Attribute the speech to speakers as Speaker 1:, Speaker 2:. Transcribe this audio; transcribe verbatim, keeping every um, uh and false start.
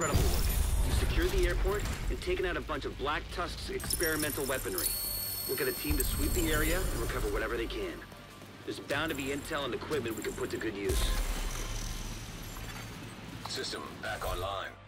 Speaker 1: incredible work. You secured the airport and taken out a bunch of Black Tusk's experimental weaponry. We'll get a team to sweep the area and recover whatever they can. There's bound to be intel and equipment we can put to good use.
Speaker 2: System back online.